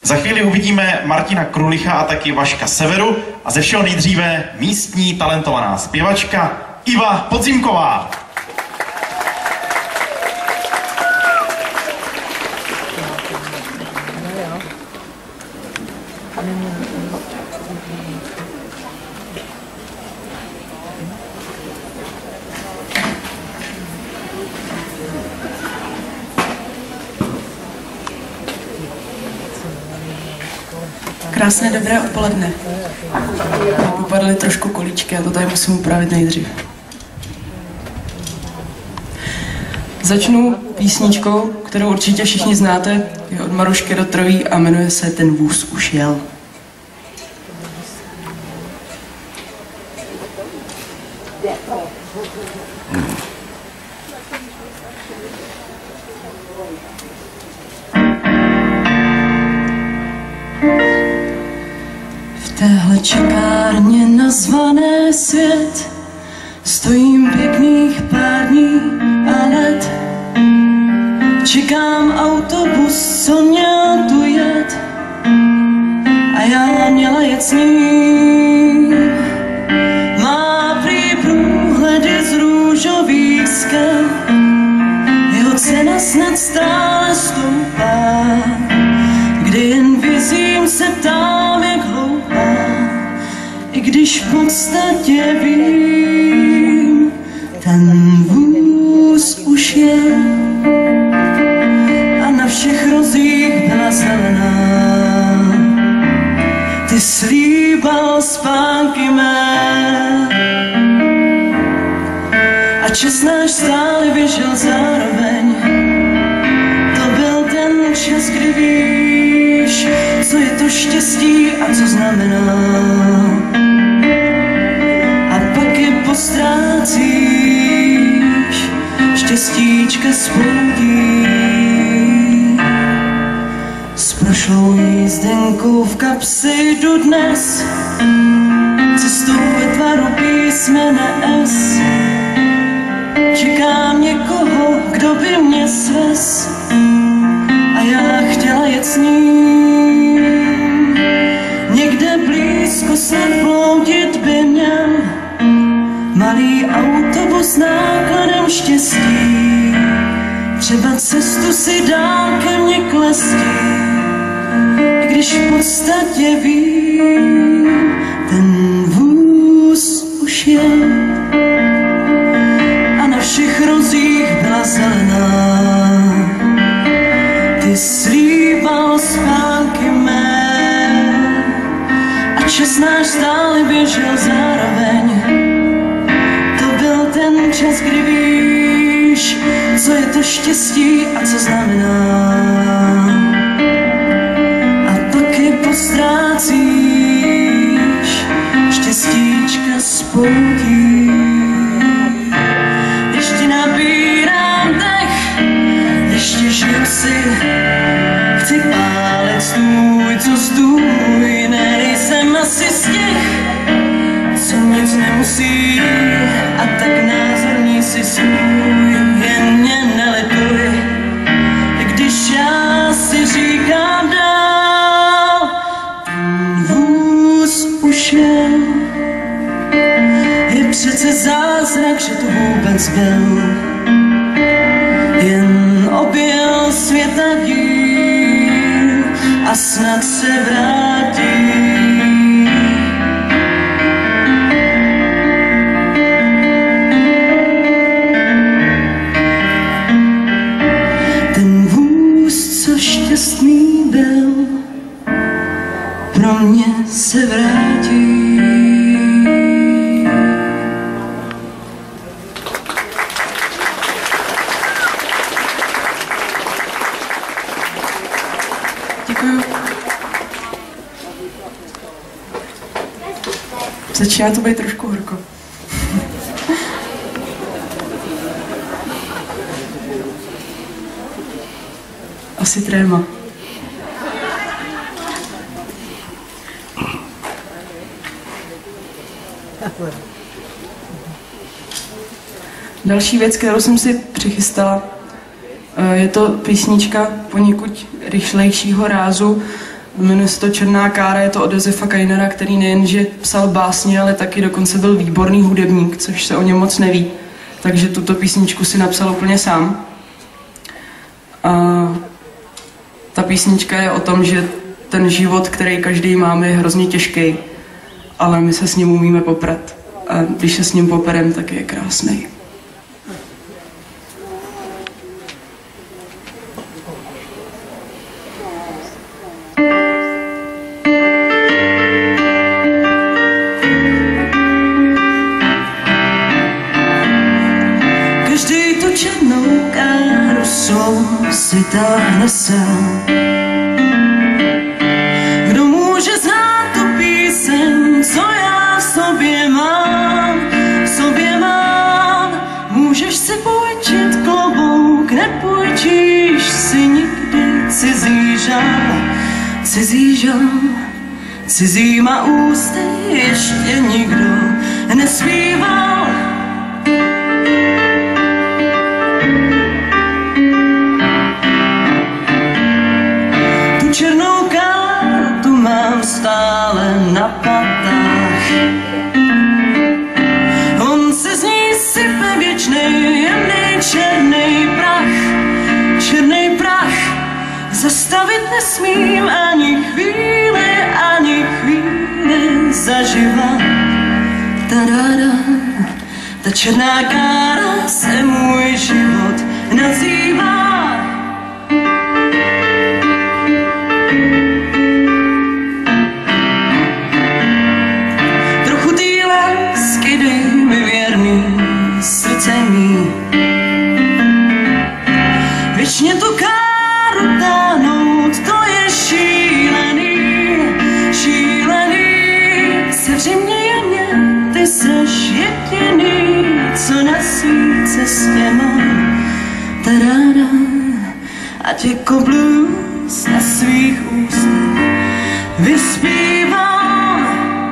Za chvíli uvidíme Martina Krulicha a taky Vaška Severu a ze všeho nejdříve místní talentovaná zpěvačka Iva Podzimková. Krásné dobré odpoledne. Upadly trošku kolíčky, já to tady musím upravit nejdřív. Začnu písničkou, kterou určitě všichni znáte, je od Marušky Rotrový a jmenuje se Ten vůz už jel. V téhle čekárně nazvané svět stojím pěkných pár dní a let. Čekám autobus, co měl tu jet a já měla jet s ním. Má prý průhledy z růžových skel, jeho cena snad stále stoupá. Kdy jen vizím se ptám, jak hloupá, i když v podstatě vím, ten vůz už je a na všech rozích byla zelená. Ty slíbal spánky mé a čas náš stále běžel zároveň. To byl ten čas, kdy víš, co je to štěstí a co znamená. A pak je postrácíš, štěstíčka spoudí. S prošlou jízdenkou v kapsi jdu dnes, cestou ve tvaru písmene S. Čekám někoho, kdo by mě svez a já chtěla jet s ním. Někde blízko snad bloudit by měl malý autobus nákladem štěstí. Třeba cestu si dál ke mně klestí, i když v podstatě vím, ten vůz už je a na všech rozích byla zelená. Ty slíbal spánky mé a čas náš stále běžel zároveň. To byl ten čas, kdy víš, co je to štěstí a co znamená. A taky postrácíš, štěstíčka spoudí. Ještě nabírám dech, ještě žiju si, chci pálit stůj, co stůj. Nejsem asi z těch, co nic nemusí a tak názorný si svůj. Jen mě nelituj, když já si říkám dál, ten vůz už je. Je přece zázrak, že to vůbec byl, jen objel světa díl a snad se vrátí. Ten vůz, co šťastný byl, pro mě se vrátí. Začíná to být trošku horko. Asi tréma. Další věc, kterou jsem si přichystala, je to písnička poněkud rychlejšího rázu Jmenuje se to Černá kára, je to od Josefa Kainera, který nejenže psal básně, ale taky dokonce byl výborný hudebník, což se o něm moc neví. Takže tuto písničku si napsal úplně sám. A ta písnička je o tom, že ten život, který každý máme, je hrozně těžký, ale my se s ním umíme poprat. A když se s ním poperem, tak je krásný. Každý tu černou káru svou si táhne sám. Kdo může znát tu píseň, co já v sobě mám, můžeš si půjčit klobouk, nepůjčíš si nikdy cizí žal, cizíma ústy ještě nikdo nespíval. Tu černou kartu mám stále na patách. On se z ní sype věčnej, jemnej černej prach. Zastavit nesmím ani chvíli zaživa. Tadada, ta černá kára se můj život nazývá. Trochu té lásky dej mi věrný srdce mý. Věčně tu káru táhnout, to je šílený. Sevři mě jemně, ty seš jediný, co na svý cestě mám. Tadáda, ať jako blues na svých ústech vyspívám.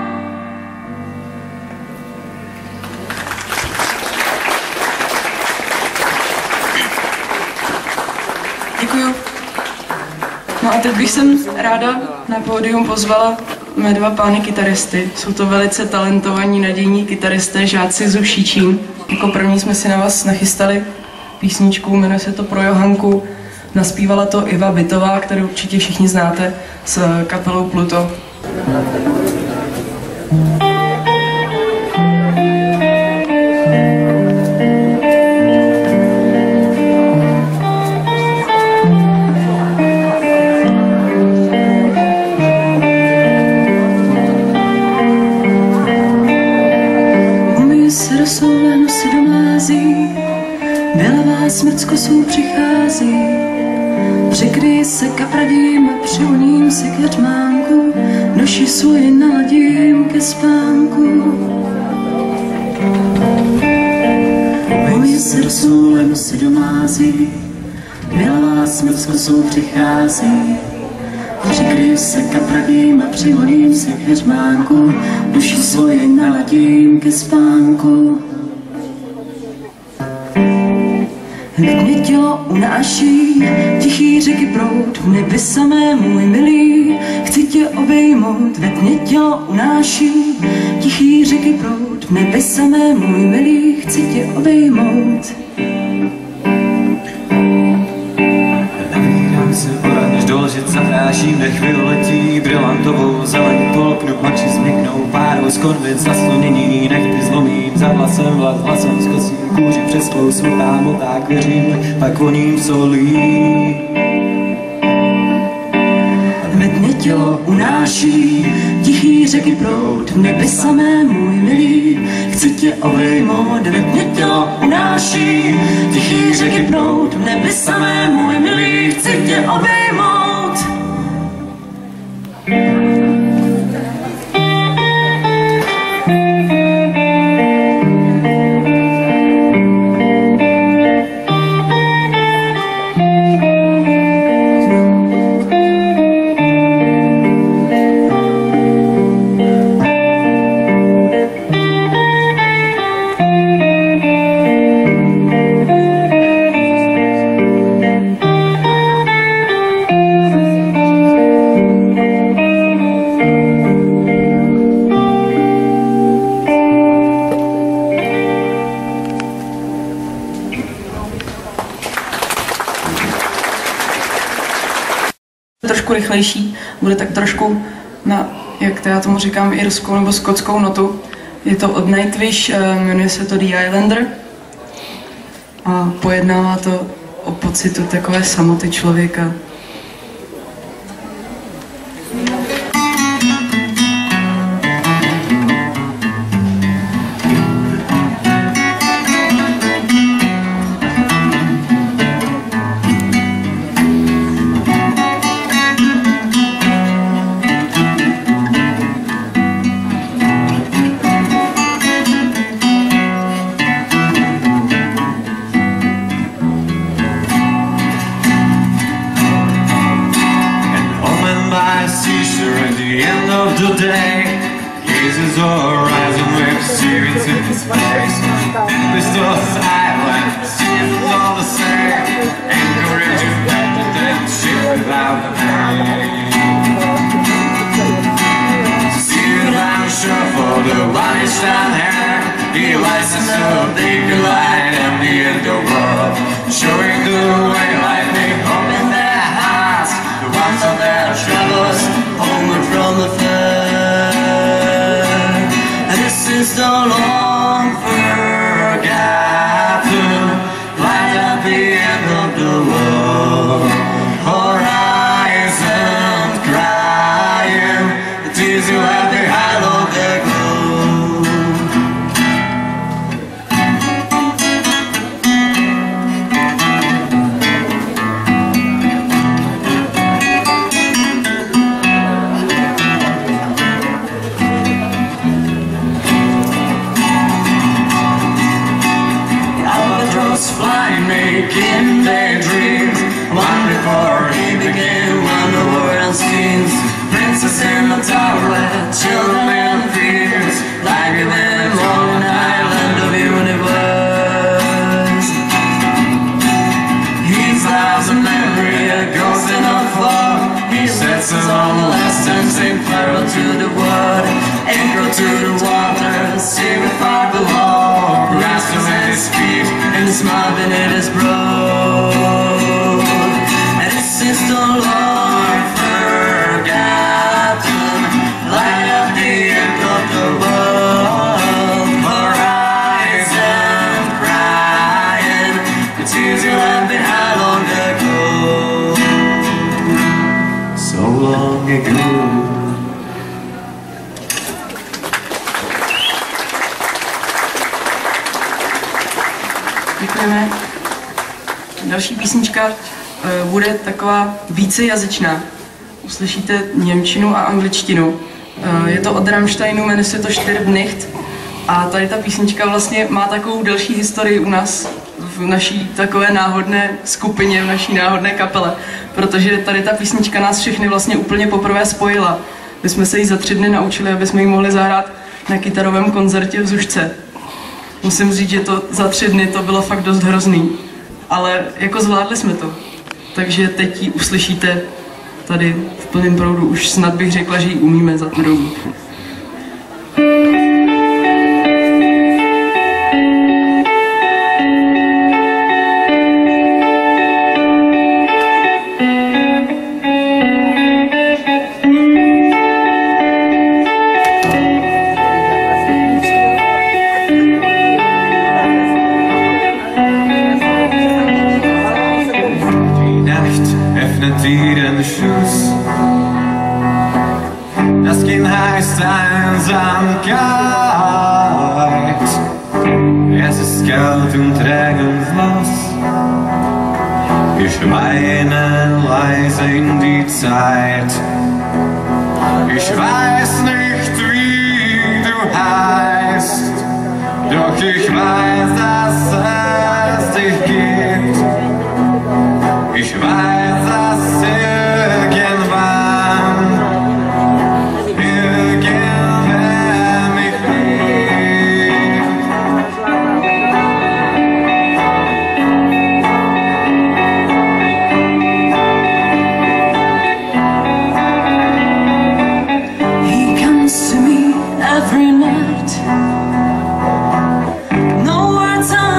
Děkuju. No a teď bych sem ráda na pódium pozvala mé dva pány kytaristy. Jsou to velice talentovaní, nadějní kytaristé, žáci z Ušíčín. Jako první jsme si na vás nachystali písničku, jmenuje se to Pro Johanku. Naspívala to Iva Bytová, kterou určitě všichni znáte, s kapelou Pluto. Smrt z kosů přichází, přikryj se kapradím a přivoním se k jařmánku, duši svoji naladím ke spánku. Umí se rosoulem si domází, bělavá smrt z kosů přichází, přikryj se kapradím a přivoním se k jařmánku, duši svoji naladím ke spánku. Hned mě tělo unáší, tichý řeky proud, v nebi samé můj milý, chci tě obejmout. Hned mě tělo unáší, tichý řeky proud, v nebi samé můj milý, chci tě obejmout. Navírám se oranž, do lžic zapráším, nech violetí, brillantovou zeleň polknu, oči změknou, párou z konvic zaslonění, nechty zlomím, za vlasem zkosím kůži přes klous, smutám, tak věřím, pak voním solí. Hned mě tělo unáší, tichý řeky proud, v nebi samé můj milý, chci tě obejmout. Hned mě tělo unáší, tichý řeky proud, v nebi samé můj milý, chci tě obejmout. trošku rychlejší, bude tak trošku na, jak já tomu říkám, irskou nebo skotskou notu. Je to od Nightwish, jmenuje se to The Islander a pojednává to o pocitu takové samoty člověka. Děkujeme. Další písnička bude taková vícejazyčná. Uslyšíte němčinu a angličtinu. Je to od Rammsteinu, jmenuje se to Stirb nicht. A tady ta písnička vlastně má takovou delší historii u nás v naší takové náhodné skupině, v naší náhodné kapele. Protože tady ta písnička nás všechny vlastně úplně poprvé spojila. My jsme se ji za 3 dny naučili, aby jsme ji mohli zahrát na kytarovém koncertě v Zušce. Musím říct, že to za 3 dny to bylo fakt dost hrozný. Ale jako zvládli jsme to. Takže teď ji uslyšíte tady v plném proudu. Už snad bych řekla, že ji umíme za tu dobu. Den Schuss. Das Kind heißt Einsamkeit. Es ist kalt und regenlos. Ich weine leise in die Zeit. Ich weiß nicht, wie du heißt, doch ich weiß, dass es dich gibt. Ich weiß, dass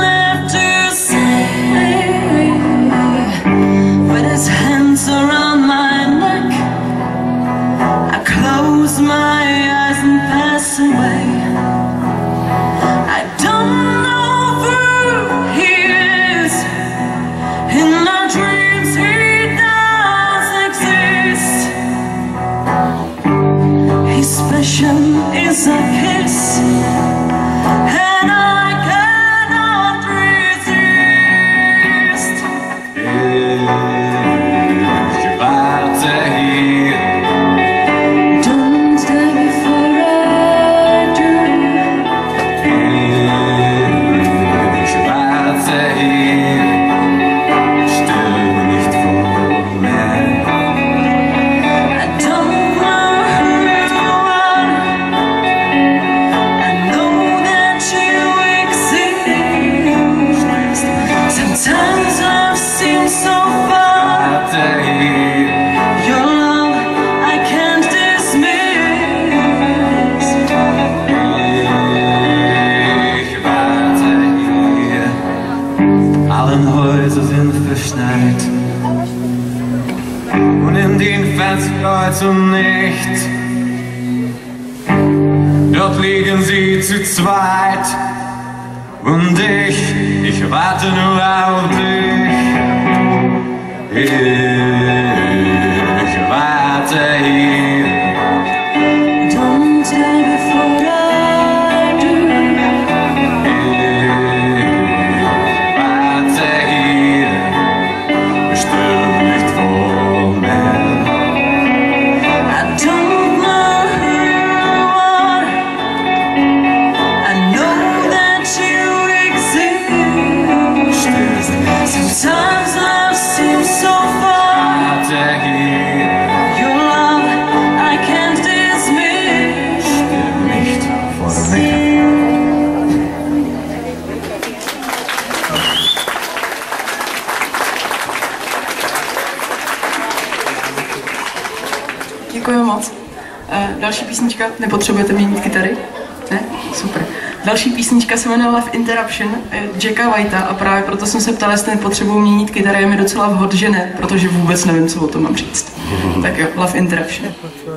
around kiss a kiss, and I cannot resist. Je warte hier. Don't stay before I do. Je warte hier. Stell nicht vor mir. I don't want to hurt one. I know that you exist. Sometimes love seems so far. Warte hier. Your love I can't dismiss. Ich warte hier. Allen Häuser sind verschneit. Und in den Fensterkreuzen nicht. Dort liegen sie zu zweit. Und ich warte nur auf dich. Ich warte hier. Don't stay before I do. Ich warte hier. Stell nicht vor mir. I don't want to hurt one. I know that you exist. Sometimes love seems so far. Warte hier. Your love I can't dismiss. Nicht vor mir. Děkuji moc. Další písnička, nepotřebujete měnit kytary? Ne? Super. Další písnička se jmenuje Love Interruption Jacka Whitea a právě proto jsem se ptala, jestli nepotřebuji měnit kytary, je mi docela vhod, že ne, protože vůbec nevím, co o tom mám říct. Tak jo, Love Interruption.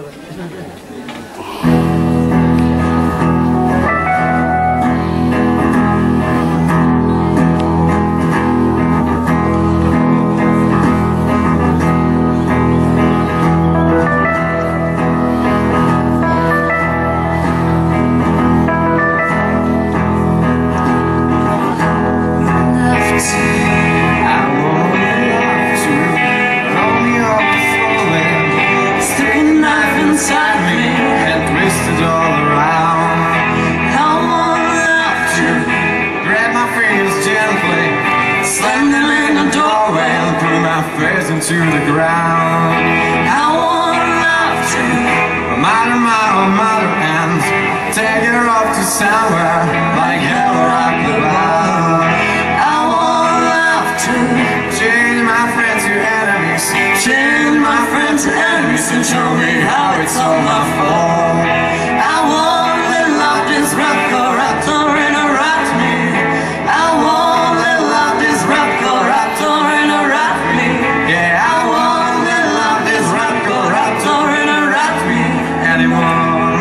To the ground. I want love to Mother, and take her off to somewhere like hell rock the bow. I want love to Change my friends to enemies. change my friends to enemies and show me how it's all my fault. I won't let love disrupt, corrupt, or interrupt me. I won't let love disrupt, corrupt, or interrupt me. Yeah, I won't let love disrupt, corrupt, or interrupt me. anymore.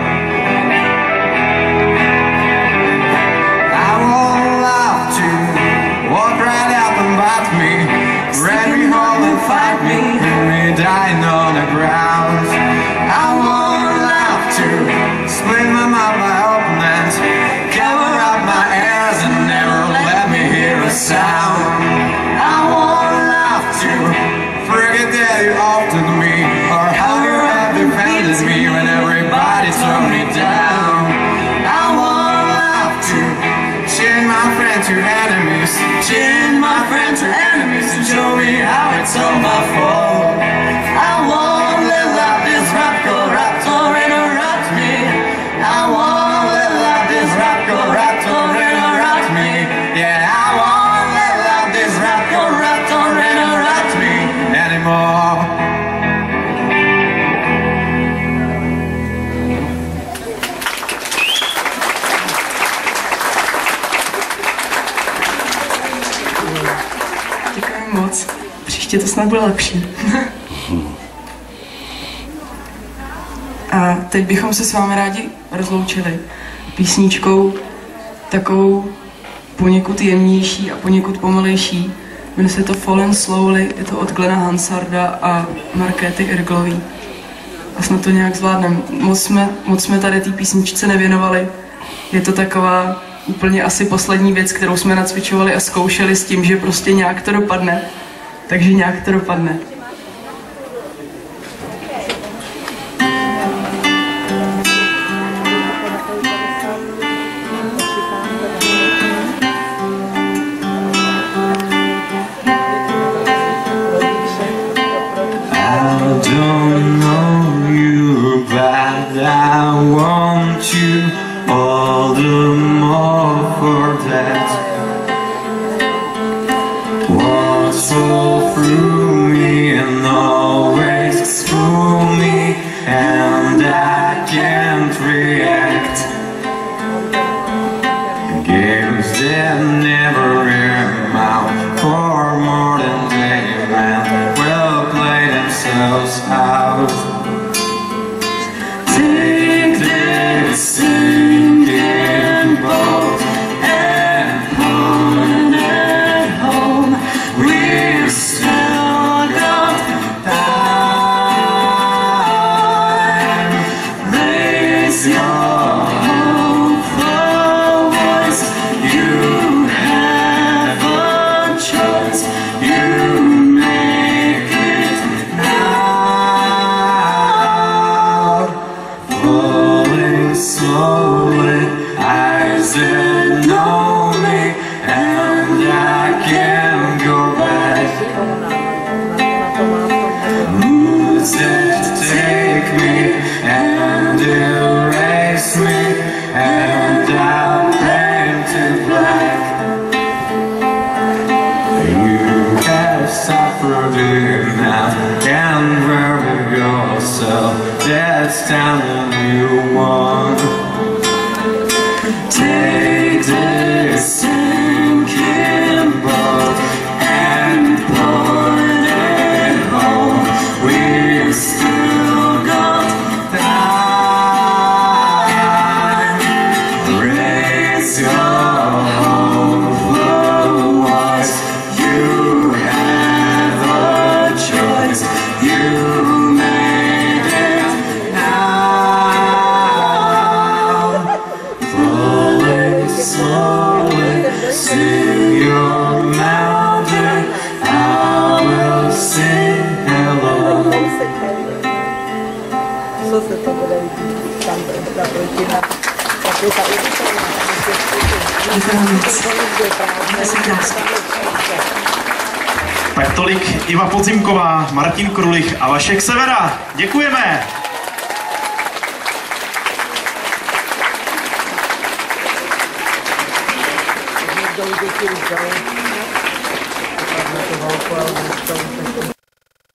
I won't love to walk right out and bite me, grab me home and fight me, leave me dying on the ground. I won't love to Split my mouth by open hands, cover up my ears and never let me hear a sound. I won't love to Forget that you altered me, or how you have defended me when everybody turned me down. I won't love to Change my friends to enemies, change my friends to enemies and show me how it's all my fault. I won't let love disrupt, corrupt, or interrupt me. I won't let love disrupt, corrupt, or interrupt me. yeah, I Won't let love disrupt, corrupt, or interrupt me. won't anymore. Děkuji moc. Příště to snad bude lepší. A teď bychom se s vámi rádi rozloučili písničkou takovou poněkud jemnější a poněkud pomalejší. Jmenuje se to Fallen Slowly, je to od Glena Hansarda a Markéty Irglový. a snad to nějak zvládneme. Moc jsme tady té písničce nevěnovali. Je to taková úplně asi poslední věc, kterou jsme nacvičovali a zkoušeli s tím, že prostě nějak to dopadne. Takže nějak to dopadne. I want you all the more for that. What's all through me and always through me, and I can't react. Games that never amount for more than they meant will play themselves out. Take this sinking boat and put it home. We've still got time. Raise your hopeful voice. You have a choice. You make it now. Slowly, eyes that know me, and I can't go back. Who's that take me and erase me, and I'll paint it black. You have suffered enough, and bury yourself. That's telling you one. Take this sinking boat and put it home. We've still got time. Raise your hopeful voice. You have a choice. You made it now. Slowly, sing your melody. I will sing hello. Tak tolik Iva Podzimková, Martin Krulich a Vašek Severa. Děkujeme!